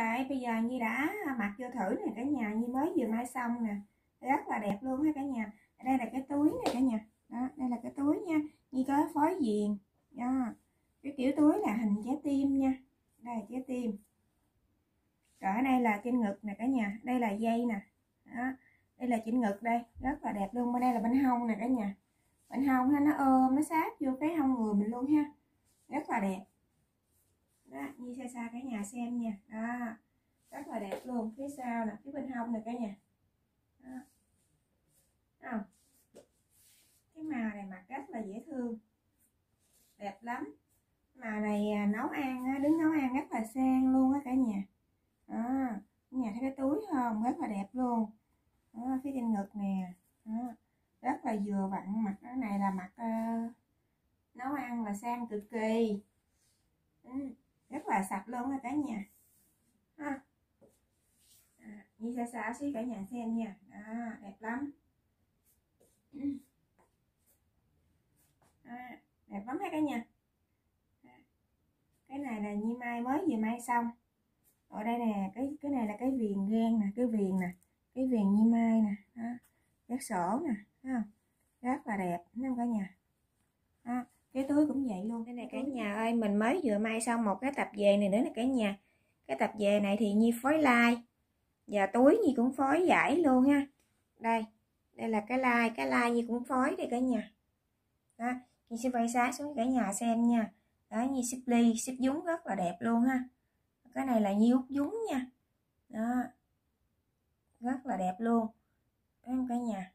Đây bây giờ Nhi đã mặc vô thử nè cả nhà, Nhi mới vừa may xong nè, rất là đẹp luôn ha cả nhà. Đây là cái túi này cả nhà, đó đây là cái túi nha, Nhi có phối viền đó. Cái kiểu túi là hình trái tim nha, đây là trái tim. Rồi ở đây là trên ngực nè cả nhà, đây là dây nè, đó đây là trên ngực, đây rất là đẹp luôn. Bên đây là bên hông nè cả nhà, bên hông nó ôm nó sát vô cái hông người mình luôn ha, rất là đẹp đó. Nhi xa xa cả nhà xem nha, đó rất là đẹp luôn. Phía sau nè, phía bên hông nè cả nhà, đó. Không? Cái màu này mặc rất là dễ thương, đẹp lắm. Màu này nấu ăn đứng nấu ăn rất là sang luôn á cả nhà. Đó, nhà thấy cái túi không, rất là đẹp luôn. Đó, phía trên ngực nè, đó, rất là vừa vặn. Mặc cái này là mặc nấu ăn là sang cực kỳ, rất là sạch luôn á cả nhà. Như xa xa xíu cả nhà xem nha, đó, đẹp lắm. Đẹp lắm ha cả nhà. Cái này là Nhi may mới vừa may xong. Ở đây nè, cái này là cái viền gan nè, cái viền nè, cái viền Nhi may nè, đó, cái sổ nè, thấy không? Rất là đẹp, thấy không cả nhà? Đó, cái túi cũng vậy luôn. Cái này cả nhà ơi, mình mới vừa may xong một cái tập về này nữa nè cả nhà. Cái tập về này thì Nhi phối lai và túi Nhi cũng phối vải luôn ha. Đây là cái lai Nhi cũng phối đây cả nhà. Đó, Nhi sẽ quay sát xuống cả nhà xem nha. Đó, Nhi xếp ly, xếp dúng rất là đẹp luôn ha. Cái này là Nhi út dúng nha. Đó, rất là đẹp luôn. Thấy không cả nhà?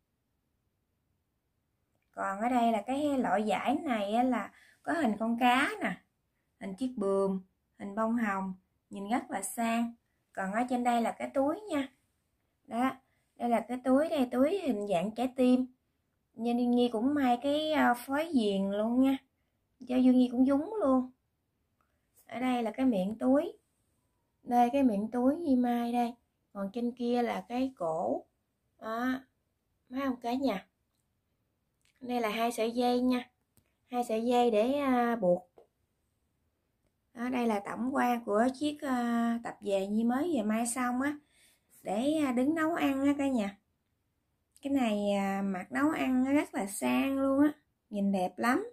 Còn ở đây là cái loại vải này là có hình con cá nè, hình chiếc bườm, hình bông hồng, nhìn rất là sang. Còn ở trên đây là cái túi nha. Đó, đây là cái túi, đây túi hình dạng trái tim. Nên Nhi cũng may cái phối viền luôn nha, cho Dương Nhi cũng dúng luôn. Ở đây là cái miệng túi, đây cái miệng túi Nhi may đây. Còn trên kia là cái cổ đó, thấy không cả nhà? Đây là 2 sợi dây nha, 2 sợi dây để buộc. Đó, đây là tổng quan của chiếc tập về Nhi mới vừa may xong á, để đứng nấu ăn á cả nhà. Cái này mặc nấu ăn rất là sang luôn á, nhìn đẹp lắm.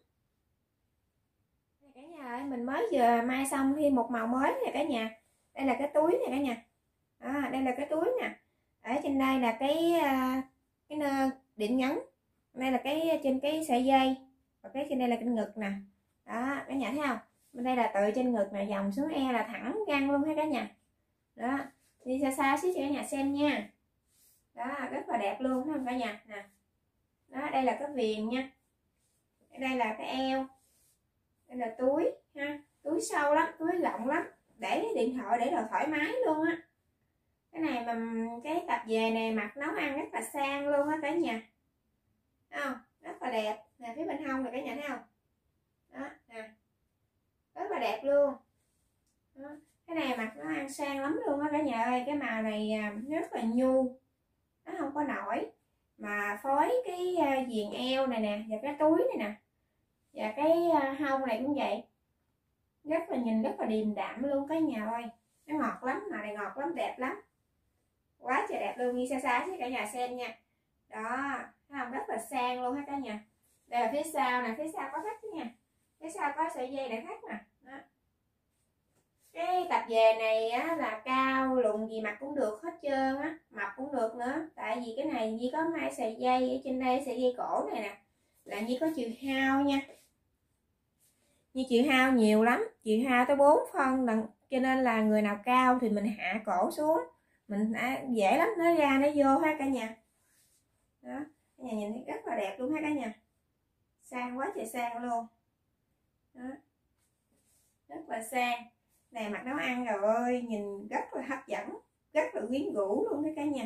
Cả nhà ơi, mình mới vừa may xong thêm một màu mới nè cả nhà. Đây là cái túi nè cả nhà. Đây là cái túi nè. Ở trên đây là cái nơ điểm nhấn. Đây là cái trên cái sợi dây, và cái trên đây là cái ngực nè. Đó, cả nhà thấy không? Bên đây là từ trên ngực này dòng xuống e là thẳng ngang luôn ha cả nhà. Đó, đi xa xa xíu cho cả nhà xem nha. Đó, rất là đẹp luôn thấy không cả nhà nè. Đó, đây là cái viền nha. Đây là cái eo. Đây là túi ha, túi sâu lắm, túi rộng lắm, để điện thoại để đồ thoải mái luôn á. Cái này mà cái tập về này mặc nấu ăn rất là sang luôn á cả nhà. Thấy không? Rất là đẹp. Nè phía bên hông này cả nhà thấy không? Đó, nè. Rất là đẹp luôn. Đó. Cái này mặc nó ăn sang lắm luôn á cả nhà ơi. Cái màu này rất là nhu, nó không có nổi, mà phối cái viền eo này nè, và cái túi này nè, và cái hông này cũng vậy, rất là nhìn rất là điềm đạm luôn cả nhà ơi. Nó ngọt lắm, màu này ngọt lắm, đẹp lắm, quá trời đẹp luôn. Đi xa xa chứ cả nhà xem nha. Đó, thấy không? Rất là sang luôn ha cả nhà. Đây là phía sau nè, phía sau có thắt nha, phía sau có sợi dây để thắt nè. Đó. Cái tập về này á, là cao lùn gì mặc cũng được hết trơn á, mập cũng được nữa. Tại vì cái này Nhi có hai sợi dây ở trên đây, sợi dây cổ này nè, là Nhi có chiều hao nha. Nhi chiều hao nhiều lắm, chiều hao tới 4 phân lần, cho nên là người nào cao thì mình hạ cổ xuống, mình dễ lắm, nó ra nó vô ha cả nhà. Đó, cả nhà nhìn thấy rất là đẹp luôn ha cả nhà, sang quá trời sang luôn. Đó, rất là sang. Này mặc nấu ăn rồi ơi, nhìn rất là hấp dẫn, rất là quyến rũ luôn đấy cả nhà.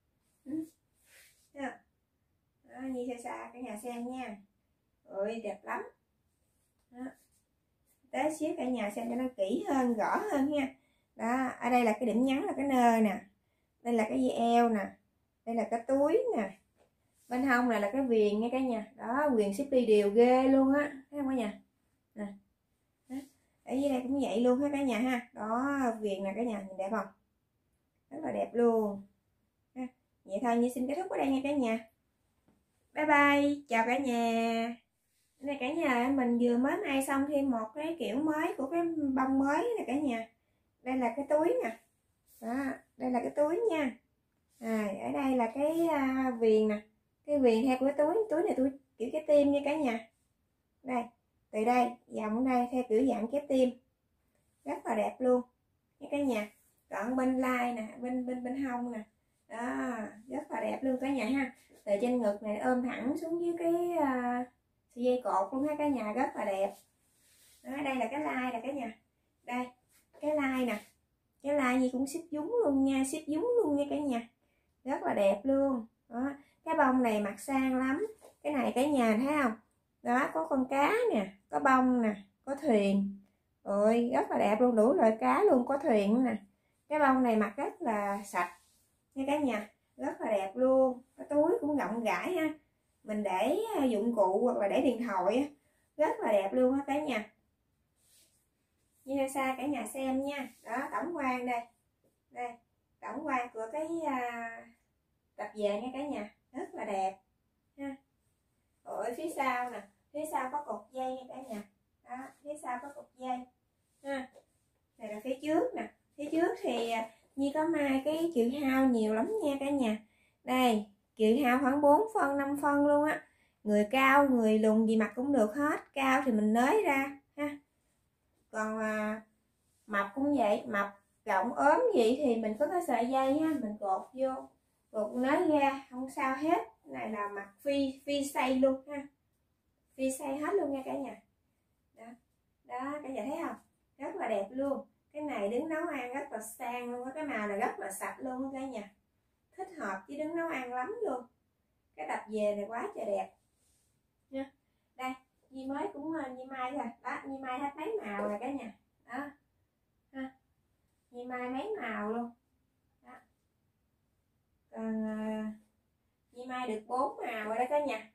Đó, Nhi xa xa cả nhà xem nha. Ôi đẹp lắm. Đó. Tới xíu cả nhà xem cho nó kỹ hơn, rõ hơn nha. Đó, ở đây là cái điểm nhấn là cái nơ nè, đây là cái dây eo nè, đây là cái túi nè, bên hông này là cái viền nha cả nhà. Đó, viền xếp đi đều ghê luôn á, thấy không cả nhà nè. ở dưới đây cũng vậy luôn ha cả nhà ha. Đó, viền nè cả nhà, nhìn đẹp không? Rất là đẹp luôn ha. Vậy thôi, Nhi xin kết thúc ở đây nha cả nhà. Bye bye, chào cả nhà. Này cả nhà, mình vừa mới may xong thêm một cái kiểu mới của cái bông mới nè cả nhà. Đây là cái túi nè. Đó, đây là cái túi nha. Ở đây là cái viền nè. Cái viền theo của cái túi này túi kiểu cái tim nha cả nhà. Đây, từ đây dòng đây theo kiểu dạng cái tim. Rất là đẹp luôn nha cả nhà. Còn bên lai nè, bên hông nè. Đó, rất là đẹp luôn cả nhà ha. Từ trên ngực này ôm thẳng xuống dưới cái sợi dây cột luôn ha cả nhà, rất là đẹp. Đó, đây là cái lai nè cả nhà. Đây, cái lai nè. Cái lai gì cũng ship dúng luôn nha, ship dúng luôn nha cả nhà. Rất là đẹp luôn. Đó, cái bông này mặc sang lắm. Cái này cả nhà thấy không? Đó, có con cá nè, có bông nè, có thuyền. Ôi, rất là đẹp luôn, đủ loại cá luôn, có thuyền nè. Cái bông này mặc rất là sạch nha cả nhà, rất là đẹp luôn. Cái túi cũng rộng rãi ha. Mình để dụng cụ hoặc là để điện thoại rất là đẹp luôn á cả nhà. Như xa cả nhà xem nha. Đó, tổng quan đây. Đây, tổng quan của cái tập về nha cả nhà, rất là đẹp ha. Ở phía sau nè, phía sau có cột dây nha cả nhà. Đó, phía sau có cột dây ha. Này là phía trước nè. Phía trước thì Nhi có may cái chữ hao nhiều lắm nha cả nhà. Đây, chữ hao khoảng 4 phân 5 phân luôn á. Người cao người lùn gì mặc cũng được hết. Cao thì mình nới ra ha. Còn mập cũng vậy, mập rộng ốm vậy thì mình có cái sợi dây ha, mình cột vô, cột nới ra không sao hết. Này là mặt phi xây luôn ha, phi xây hết luôn nha cả nhà. Đó, đó cả nhà thấy không, rất là đẹp luôn. Cái này đứng nấu ăn rất là sang luôn, cái màu này rất là sạch luôn cả nhà, thích hợp với đứng nấu ăn lắm luôn. Cái tập về này quá trời đẹp nha. Đây Nhi mới cũng Nhi may rồi đó, Nhi may hết mấy màu rồi cả nhà. Đó ha, Nhi may mấy màu luôn đó. Còn Nhi may được 4 màu rồi đó cả nhà.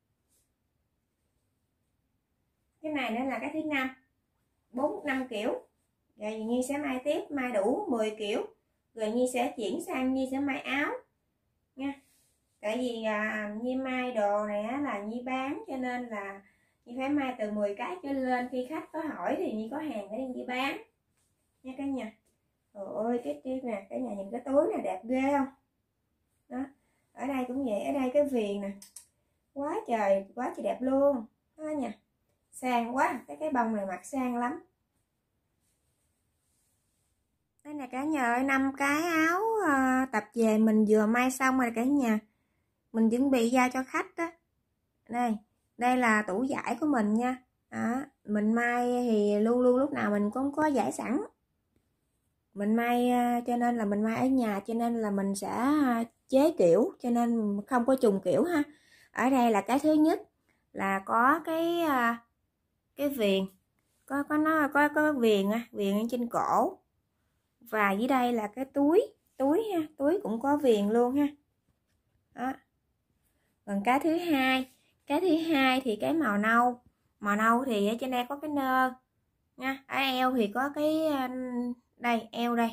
Cái này nữa là cái thứ 5, 4-5 kiểu. Rồi Nhi sẽ may tiếp, may đủ 10 kiểu rồi Nhi sẽ chuyển sang Nhi sẽ may áo nha. Tại vì Nhi may đồ này là Nhi bán, cho nên là Nhi phải may từ 10 cái trở lên, khi khách có hỏi thì Nhi có hàng để Nhi bán nha cả nhà. Trời ơi cái chiếc nè cả nhà, nhìn cái túi này đẹp ghê không? Đó, ở đây cũng vậy, ở đây cái viền nè quá trời đẹp luôn đó nha, sang quá. Cái bông này mặc sang lắm. Đây nè cả nhà ơi, 5 cái áo tập về mình vừa may xong rồi cả nhà, mình chuẩn bị giao cho khách đó. Đây là tủ vải của mình nha. Đó, mình may thì luôn lúc nào mình cũng có vải sẵn. Mình may cho nên là mình may ở nhà, cho nên là mình sẽ chế kiểu, cho nên không có trùng kiểu ha. Ở đây là cái thứ nhất là có cái viền, có viền trên cổ, và dưới đây là cái túi ha, túi cũng có viền luôn ha. Đó. Còn cái thứ hai thì cái màu nâu thì ở trên đây có cái nơ nha. Ở eo thì có cái đây,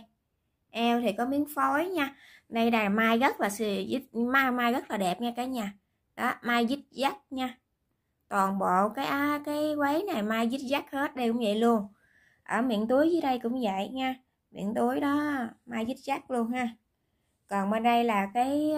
eo thì có miếng phối nha. Đây là mai rất là mai rất là đẹp nha cả nhà. Đó, mai dít dắt nha. Toàn bộ cái quấy này mai dít dắt hết, đây cũng vậy luôn. Ở miệng túi dưới đây cũng vậy nha, miệng túi đó mai dít dắt luôn ha. Còn bên đây là cái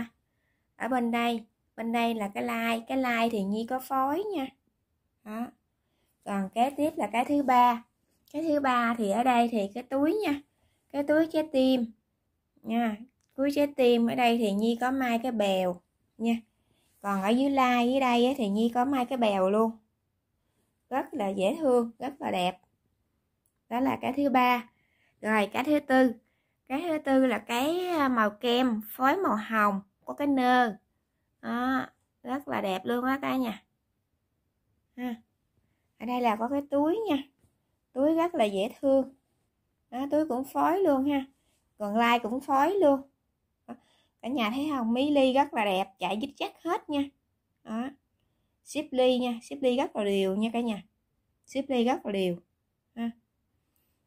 ở bên đây là cái lai thì Nhi có phối nha. Đó. Còn kế tiếp là cái thứ ba thì ở đây thì cái túi nha, cái túi trái tim nha, túi trái tim ở đây thì Nhi có may cái bèo nha. Còn ở dưới lai dưới đây thì Nhi có may cái bèo luôn, rất là dễ thương, rất là đẹp. Đó là cái thứ ba. Rồi cái thứ tư là cái màu kem phối màu hồng, có cái nơ đó, rất là đẹp luôn á cả nhà ha. Ở đây là có cái túi nha, túi rất là dễ thương đó, túi cũng phối luôn ha. Còn lai cũng phối luôn đó. Cả nhà thấy không, mí ly rất là đẹp, chạy dít chắc hết nha. Đó, ship ly nha, ship ly rất là đều nha cả nhà, ship ly rất là đều ha.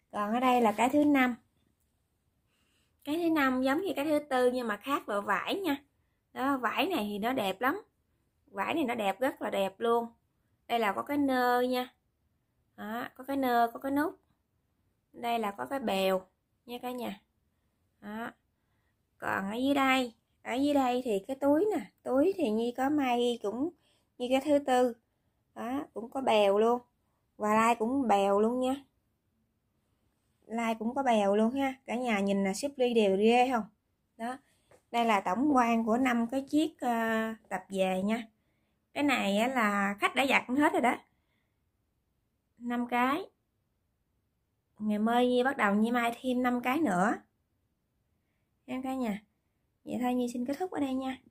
Còn ở đây là cái thứ 5. Cái thứ 5 giống như cái thứ 4 nhưng mà khác vào vải nha. Đó, vải này thì nó đẹp lắm. Vải này nó đẹp, rất là đẹp luôn. Đây là có cái nơ nha. Đó, có cái nơ, có cái nút. Đây là có cái bèo nha cả nhà. Đó. Còn ở dưới đây thì cái túi nè, túi thì Nhi có may cũng như cái thứ 4. Đó, cũng có bèo luôn. Và lai cũng bèo luôn nha. Lai cũng có bèo luôn ha. Cả nhà nhìn là xếp ly đều ghê không? Đó. Đây là tổng quan của 5 cái chiếc tập về nha. Cái này á, là khách đã giặt hết rồi đó. 5 cái. Ngày mai Nhi bắt đầu Nhi mai thêm 5 cái nữa. Em cả nhà. Vậy thôi Nhi xin kết thúc ở đây nha.